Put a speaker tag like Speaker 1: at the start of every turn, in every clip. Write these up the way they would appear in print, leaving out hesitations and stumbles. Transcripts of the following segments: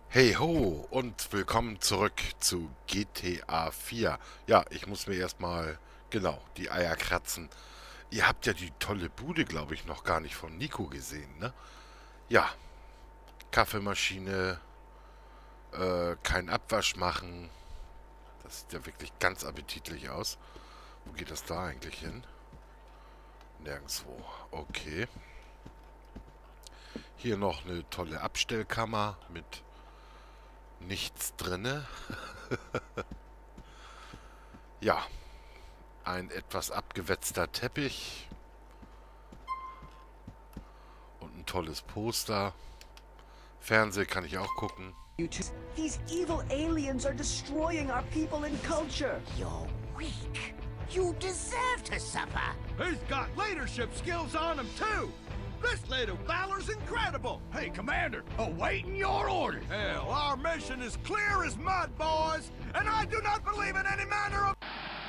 Speaker 1: Hey ho und willkommen zurück zu GTA 4. Ja, ich muss mir erstmal, genau, die Eier kratzen. Ihr habt ja die tolle Bude, glaube ich, noch gar nicht von Nico gesehen, ne? Ja, Kaffeemaschine, kein Abwasch machen. Das sieht ja wirklich ganz appetitlich aus. Wo geht das da eigentlich hin? Nirgendwo. Okay. Hier noch eine tolle Abstellkammer mit nichts drinne. Ja, ein etwas abgewetzter Teppich und ein tolles Poster. Fernsehen kann ich auch gucken.
Speaker 2: These evil aliens are destroying our people and culture.
Speaker 3: You're weak. You deserve to suffer.
Speaker 4: He's got leadership skills on him, too! This little Valor's incredible! Hey, Commander, awaiting your orders! Hell, our mission is clear as mud, boys! And I do not believe in any manner of...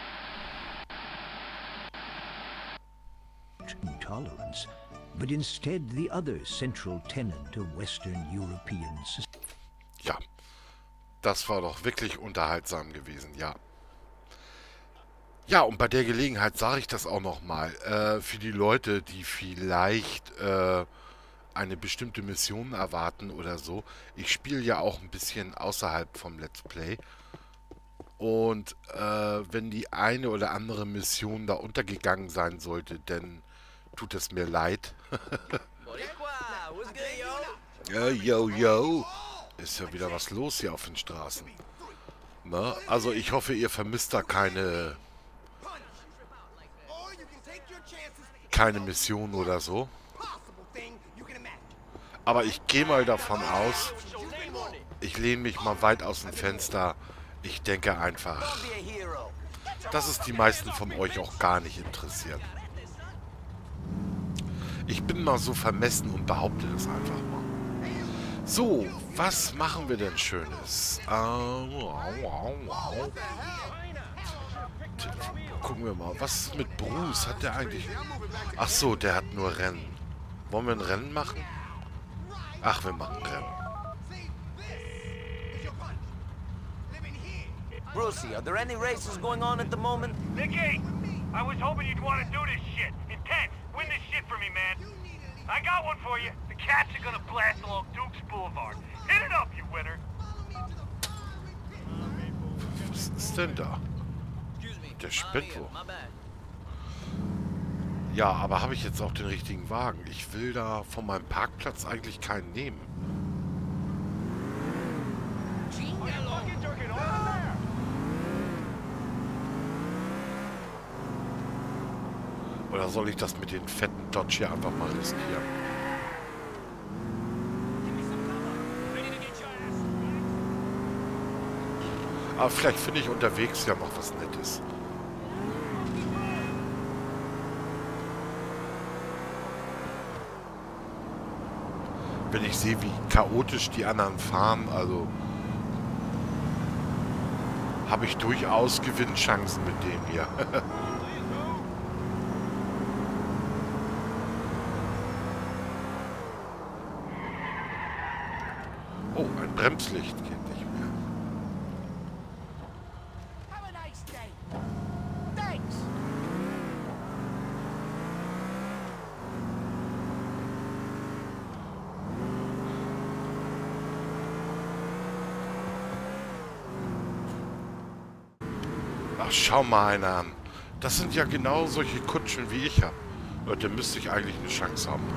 Speaker 5: Intolerance, but instead the other central tenet of Western European society.
Speaker 1: Ja, das war doch wirklich unterhaltsam gewesen, ja. Ja, und bei der Gelegenheit sage ich das auch nochmal. Für die Leute, die vielleicht eine bestimmte Mission erwarten oder so. Ich spiele ja auch ein bisschen außerhalb vom Let's Play. Und wenn die eine oder andere Mission da untergegangen sein sollte, dann tut es mir leid. Yo. Ist ja wieder was los hier auf den Straßen. Ne? Also ich hoffe, ihr vermisst da keine Mission oder so. Aber ich gehe mal davon aus, ich lehne mich mal weit aus dem Fenster. Ich denke einfach, dass es die meisten von euch auch gar nicht interessiert. Ich bin mal so vermessen und behaupte das einfach mal. So, was machen wir denn Schönes? Gucken wir mal. Was ist mit Bruce? Hat der eigentlich... Ach so, der hat nur Rennen. Wollen wir ein Rennen machen? Ach, wir machen Rennen.
Speaker 3: Brucey, are there any races going on at the moment?
Speaker 6: Nicky, I was hoping you'd want to do this shit. Intense. Win this shit for me, man. I got one for you. The cats are gonna blast along Dukes Boulevard. Hit it up, you winner.
Speaker 1: Was ist denn da? Der spinnt wohl. Ja, aber habe ich jetzt auch den richtigen Wagen? Ich will da von meinem Parkplatz eigentlich keinen nehmen. Oder soll ich das mit den fetten Dodge hier einfach mal riskieren? Aber vielleicht finde ich unterwegs ja noch was Nettes. Wenn ich sehe, wie chaotisch die anderen fahren, also habe ich durchaus Gewinnchancen mit dem hier. Oh, ein Bremslicht geht nicht mehr.
Speaker 3: Have a nice day. Thanks.
Speaker 1: Ach, schau mal einer an. Das sind ja genau solche Kutschen, wie ich habe. Leute, müsste ich eigentlich eine Chance haben.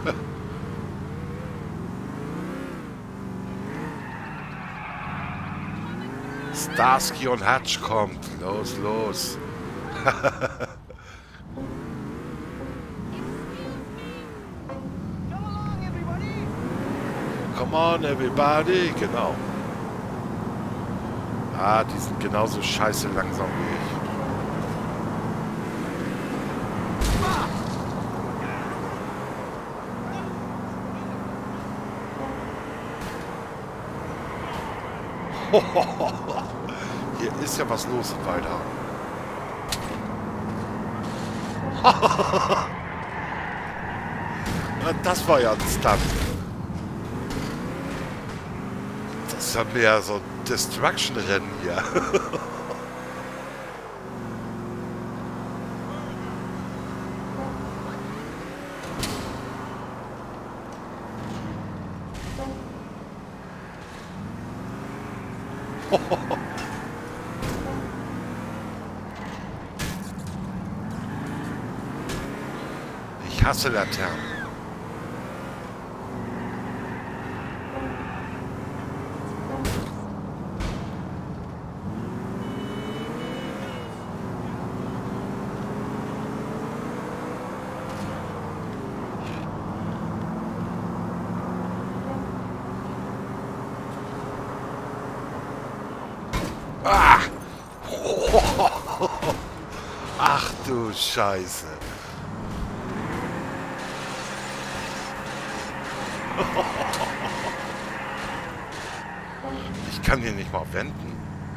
Speaker 1: Starsky und Hutch kommt. Los, los. Come on, everybody. Genau. Ah, die sind genauso scheiße langsam wie ich. Hier ist ja was los in Waldhagen. Das war ja ein Stunt. Das ist ja mehr so ein Destruction-Rennen hier. Ich hasse Laternen. Ah! Ach du Scheiße. Ich kann hier nicht mal wenden.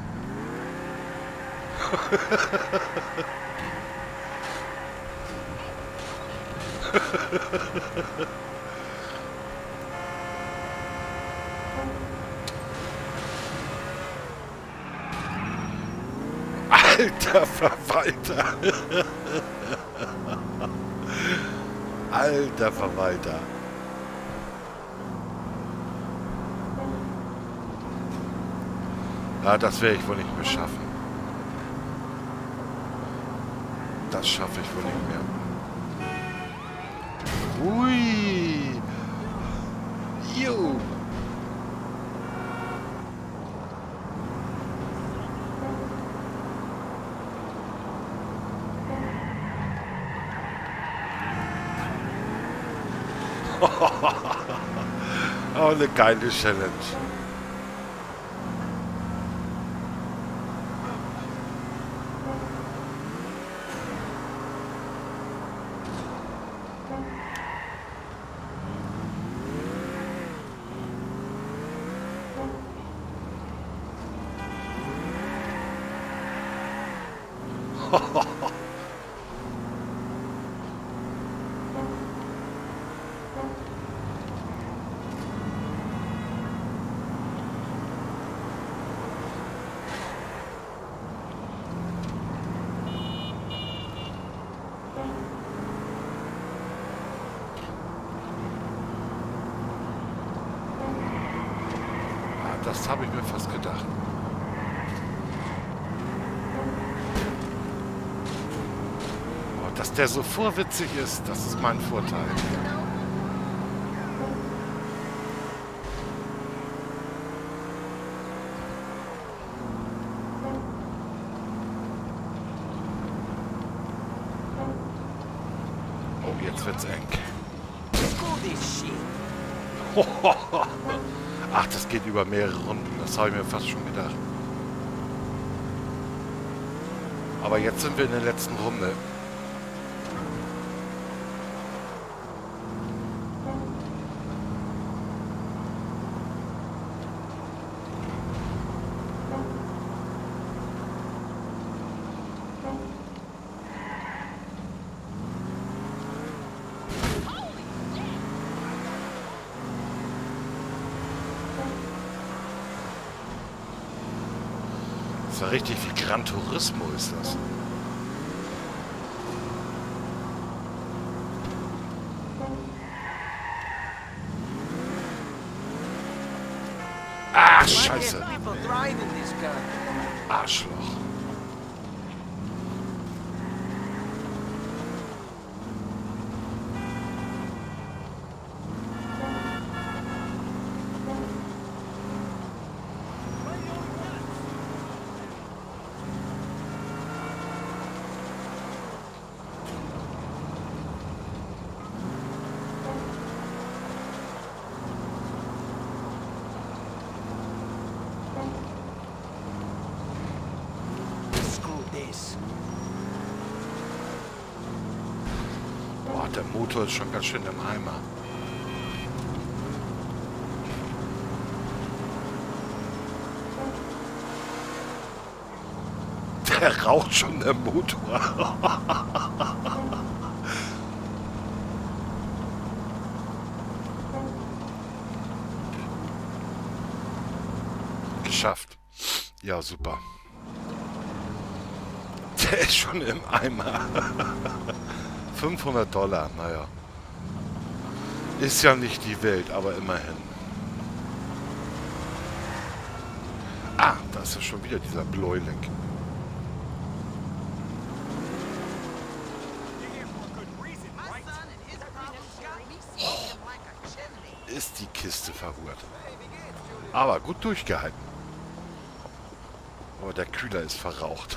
Speaker 1: Alter Verwalter. Alter Verwalter. Ja, das werde ich wohl nicht mehr schaffen. Das schaffe ich wohl nicht mehr. Ui. Jo. Oh, eine geile Challenge. Das habe ich mir fast gedacht. Oh, dass der so vorwitzig ist, das ist mein Vorteil. Oh, jetzt wird's eng. Ach, das geht über mehrere Runden. Das habe ich mir fast schon gedacht. Aber jetzt sind wir in der letzten Runde. Das war richtig wie Gran Turismo ist das. Ah, Scheiße. Arschloch. Boah, der Motor ist schon ganz schön im Eimer. Der raucht schon, der Motor. geschafft. Ja, super. Der ist schon im Eimer. $500, naja. Ist ja nicht die Welt, aber immerhin. Ah, da ist ja schon wieder dieser Bläuling. Ist die Kiste verhurt. Aber gut durchgehalten. Aber der Kühler ist verraucht.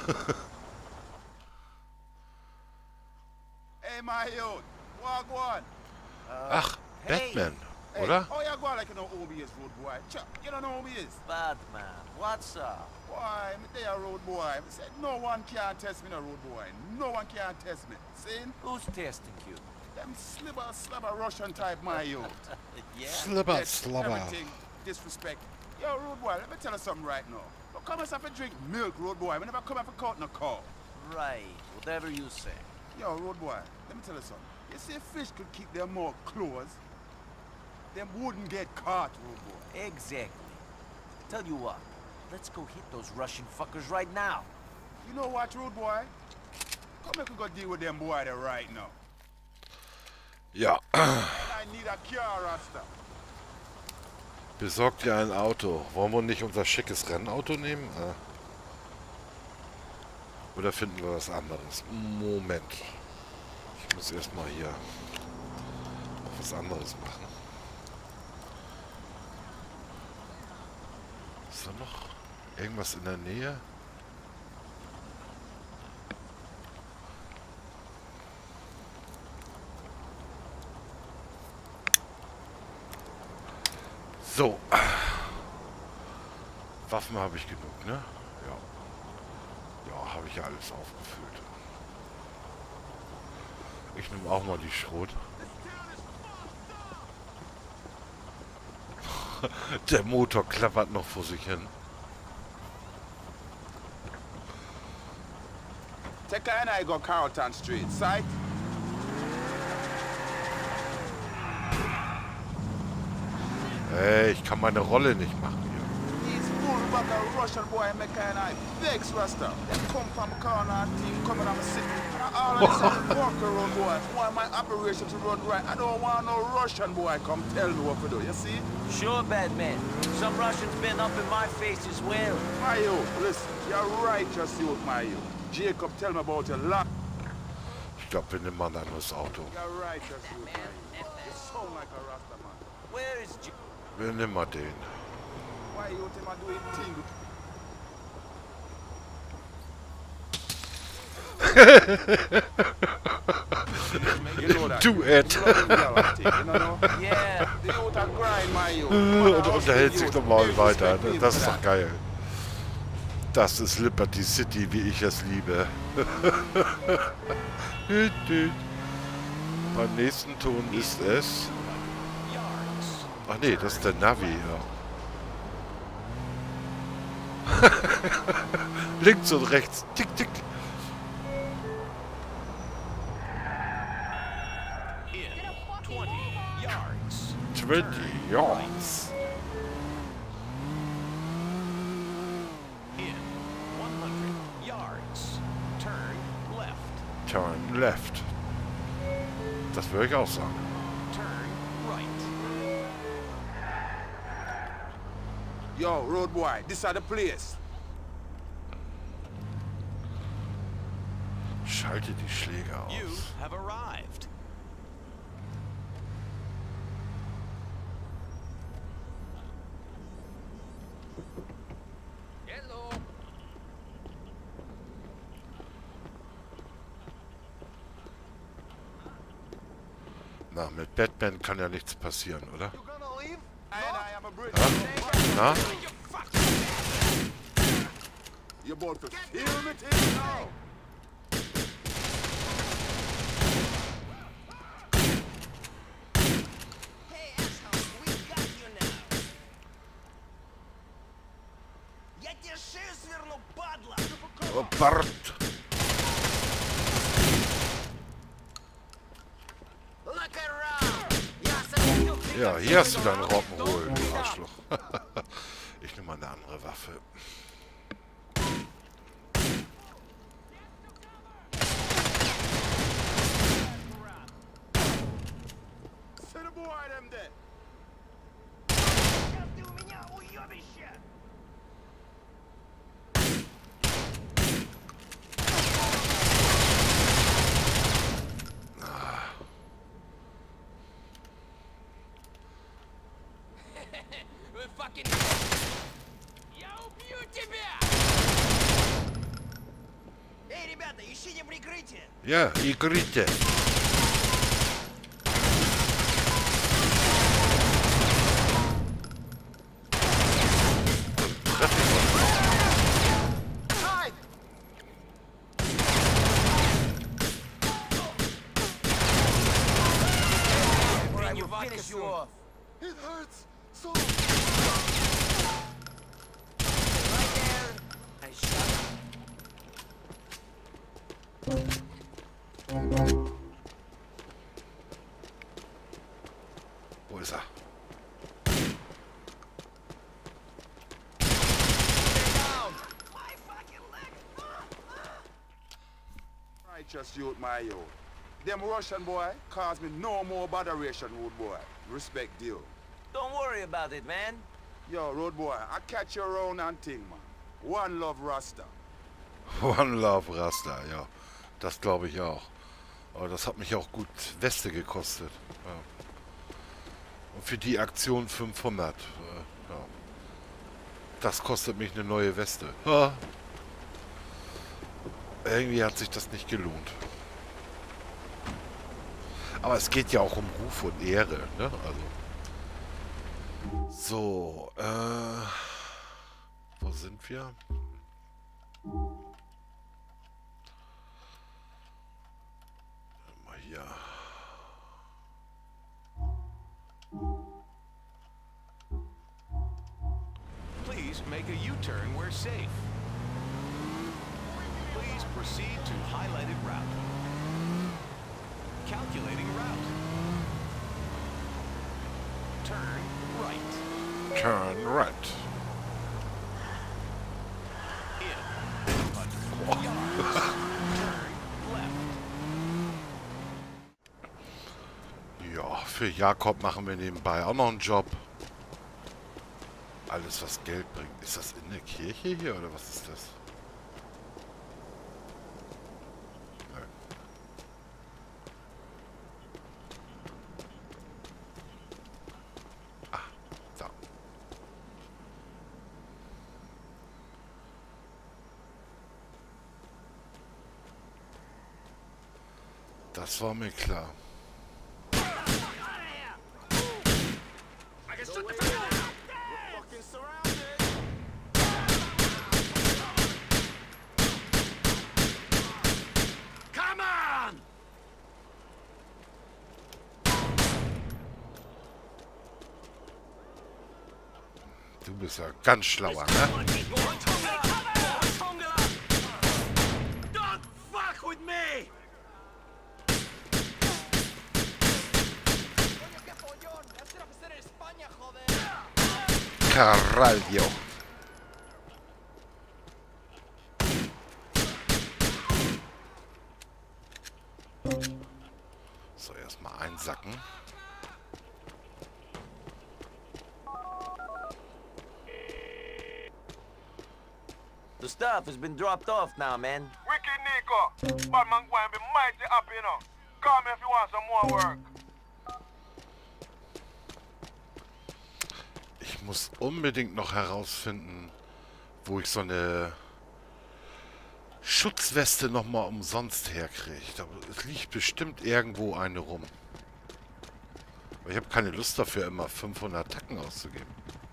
Speaker 7: Hey, my youth. Wagwan.
Speaker 1: Ach, Batman, oder?
Speaker 7: Oh, yeah, go on like you know who he is, road boy. Chuck, you don't know who he is.
Speaker 3: Batman, what's up?
Speaker 7: Boy, me there, road boy. Me said no one can test me, no road boy. No one can test me. See?
Speaker 3: Who's testing you?
Speaker 7: Them slabber Russian type, my youth.
Speaker 3: Yeah?
Speaker 1: Slibber,
Speaker 7: That's
Speaker 1: slobber.
Speaker 7: Everything, disrespect. Yo, road boy, let me tell you something right now. Don't come and have to drink milk, road boy. Me never come and cut no cow.
Speaker 3: Right, whatever you say.
Speaker 7: Yo, road boy, let me tell you something. You see, fish could keep their mouth closed. Them wouldn't get caught, road boy.
Speaker 3: Exactly. Tell you what, let's go hit those Russian fuckers right now.
Speaker 7: You know what, road boy? Come here, we go deal with them boy there right now.
Speaker 1: Ja.
Speaker 7: And I need a car, Rasta.
Speaker 1: Besorgt ihr ein Auto. Wollen wir nicht unser schickes Rennauto nehmen? Oder finden wir was anderes? Moment. Ich muss erstmal hier noch was anderes machen. Ist da noch irgendwas in der Nähe? So. Waffen habe ich genug, ne? Ja. Ja, habe ich ja alles aufgefüllt. Ich nehme auch mal die Schrot. Der Motor klappert noch vor sich hin.
Speaker 7: Take a and I go Carlton Street, sight?
Speaker 1: Hey, ich kann meine Rolle nicht machen hier.
Speaker 7: These full bag of Russian boy make and I vex, Rasta. They come from corner team coming on the city. And all of this Walker road boy. Want my operation to run right. I don't want no Russian boy come tell me what to do, you see?
Speaker 3: Sure, Batman. Some Russians been up in my face as well.
Speaker 7: My youth, listen, you're righteous youth, my youth. Jacob, tell me about your lot.
Speaker 1: Ich glaube, wir nehmen mal ein anderes Auto.
Speaker 7: You're righteous youth, my youth. You sound like a Rasta man.
Speaker 3: Where is J...
Speaker 1: Wir nehmen mal den.
Speaker 7: Why you think I do it thing? You know that.
Speaker 1: Do it.
Speaker 3: Yeah.
Speaker 7: The youth are grind, my youth.
Speaker 1: Und unterhält sich nochmal weiter. Das ist doch geil. Das ist Liberty City, wie ich es liebe. Beim nächsten Ton ist es... Ach nee, das ist der Navi, ja. Links und rechts. Tick, tick.
Speaker 8: In 20 yards.
Speaker 1: 20 yards.
Speaker 8: In 100 yards. Turn left.
Speaker 1: Turn left. Das würde ich auch sagen.
Speaker 8: Turn right.
Speaker 7: Yo, road boy, this are the place.
Speaker 1: Schalte die Schläge
Speaker 8: You
Speaker 1: aus.
Speaker 8: have arrived. Hello.
Speaker 1: Na, mit Batman kann ja nichts passieren, oder?
Speaker 7: You gonna leave? I am a Brit.
Speaker 1: Na?
Speaker 7: You about to steal me thing now?
Speaker 3: Hey, asshole, we got you now. Я тебе шею сверну, падла!
Speaker 1: Oh, Bart.
Speaker 3: Look around! Я собью
Speaker 1: Ja, hier hast du deinen Rock'n'Roll, du Arschloch. Ich nehme mal eine andere Waffe. Ja, икрите.
Speaker 7: It hurts so.
Speaker 1: Wo ist er?
Speaker 7: Righteous youth, my youth. Them Russian boy cause me no more botheration, road boy. Respect due.
Speaker 3: Don't worry about it, man.
Speaker 7: Yo, road boy, I catch you around and thing, man. One love Rasta.
Speaker 1: One Love Rasta, ja. Das glaube ich auch. Aber das hat mich auch gut Weste gekostet. Ja. Und für die Aktion 500. Ja. Das kostet mich eine neue Weste. Ha. Irgendwie hat sich das nicht gelohnt. Aber es geht ja auch um Ruf und Ehre, ne? Also. So, wo sind wir? Mal hier.
Speaker 8: Please make a U-turn where safe. Please proceed to highlighted route. Calculating route. Turn right.
Speaker 1: Turn right.
Speaker 8: In 100 yards. Turn left.
Speaker 1: Ja, für Jakob machen wir nebenbei auch noch einen Job. Alles, was Geld bringt. Ist das in der Kirche hier oder was ist das? Nein. Ah, da. Das war mir klar. Du bist ja ganz schlauer, ne?
Speaker 6: Don't fuck with me!
Speaker 1: Caralho. So, erstmal einsacken.
Speaker 3: The stuff has been dropped off now, man.
Speaker 6: Wicked Nico! Bad man going to be mighty happy, you know. Call me if you want some more work.
Speaker 1: Ich muss unbedingt noch herausfinden, wo ich so eine Schutzweste nochmal umsonst herkriege. Es liegt bestimmt irgendwo eine rum. Aber ich habe keine Lust dafür, immer 500 Tacken auszugeben.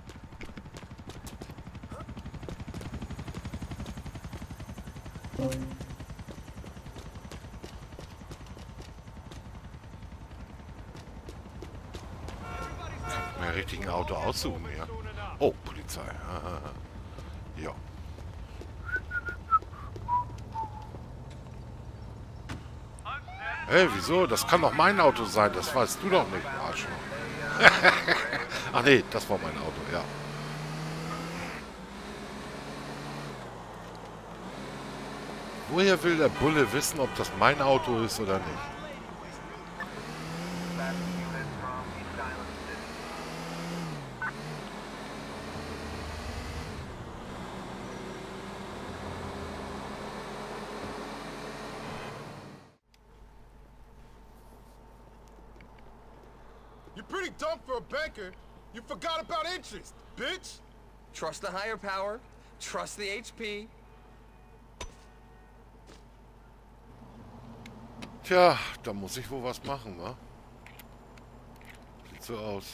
Speaker 1: Kann mir richtig ein Auto aussuchen, ja. Oh, Polizei. Ja. Hey, wieso? Das kann doch mein Auto sein. Das weißt du doch nicht, Arschloch. Ach nee, das war mein Auto, ja. Woher will der Bulle wissen, ob das mein Auto ist oder nicht?
Speaker 7: You're pretty dumb for a banker. You forgot about interest, bitch.
Speaker 9: Trust the higher power. Trust the HP.
Speaker 1: Tja, da muss ich wohl was machen, wa? Sieht so aus.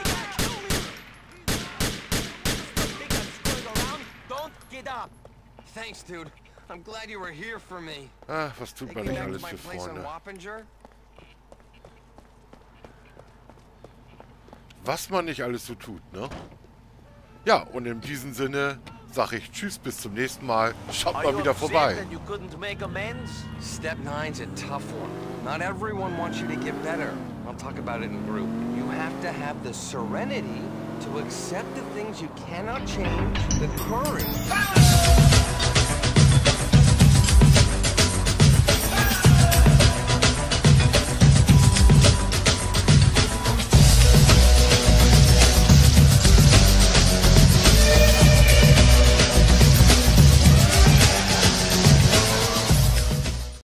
Speaker 9: Thanks, dude. I'm glad you were here for me.
Speaker 1: Ah, was tut man nicht alles für Freunde? Was man nicht alles so tut, ne? Ja, und in diesem Sinne sage ich Tschüss, bis zum nächsten Mal. Schaut mal wieder vorbei.
Speaker 9: Step 9's a tough one. Not everyone wants you to get better. I'll talk about it in group. You have to have the serenity to accept the things you cannot change, the courage